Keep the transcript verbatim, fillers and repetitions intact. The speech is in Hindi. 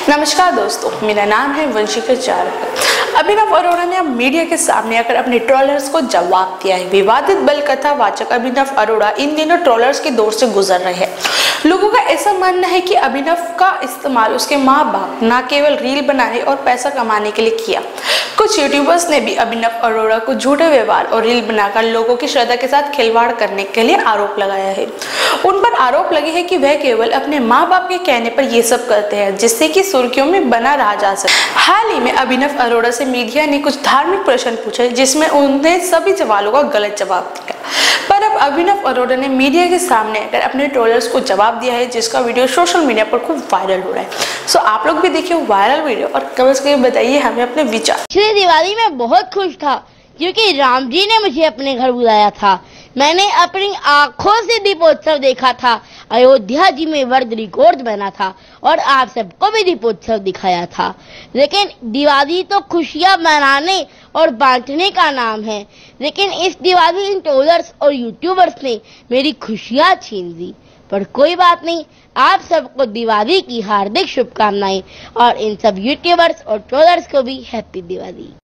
नमस्कार दोस्तों, मेरा नाम है वंशिका चारक। अभिनव अरोड़ा ने अब मीडिया के सामने आकर अपने ट्रोलर्स को जवाब दिया है। विवादित बल कथावाचक अभिनव अरोड़ा इन दिनों ट्रोलर्स के दौर से गुजर रहे हैं। लोगों का ऐसा मानना है कि अभिनव का इस्तेमाल उसके माँ बाप न केवल रील बनाने और पैसा कमाने के लिए किया। कुछ यूट्यूबर्स ने भी अभिनव अरोड़ा को झूठे व्यवहार और रील बनाकर लोगों की श्रद्धा के साथ खिलवाड़ करने के लिए आरोप लगाया है। उन पर आरोप लगे हैं कि वह केवल अपने माँ बाप के कहने पर ये सब करते हैं, जिससे कि सुर्खियों में बना रहा जा सके। हाल ही में अभिनव अरोड़ा से मीडिया ने कुछ धार्मिक प्रश्न पूछे, जिसमें उन्होंने सभी सवालों का गलत जवाब दिया। पर अब अभिनव अरोड़ा ने मीडिया के सामने आकर अपने ट्रोलर्स को जवाब दिया है, जिसका वीडियो सोशल मीडिया पर खूब वायरल हो रहा है। सो आप लोग भी देखिए वायरल वीडियो और कमेंट्स करके बताइए हमें अपने विचार। पिछली दिवाली में बहुत खुश था क्योंकि राम जी ने मुझे अपने घर बुलाया था। मैंने अपनी आंखों से दीपोत्सव देखा था। अयोध्या जी में वर्ल्ड रिकॉर्ड बना था और आप सबको भी दीपोत्सव दिखाया था। लेकिन दिवाली तो खुशियां मनाने और बांटने का नाम है, लेकिन इस दिवाली इन ट्रोलर्स और यूट्यूबर्स ने मेरी खुशियां छीन ली। पर कोई बात नहीं, आप सबको दिवाली की हार्दिक शुभकामनाएं और इन सब यूट्यूबर्स और ट्रोलर्स को भी हैप्पी दिवाली।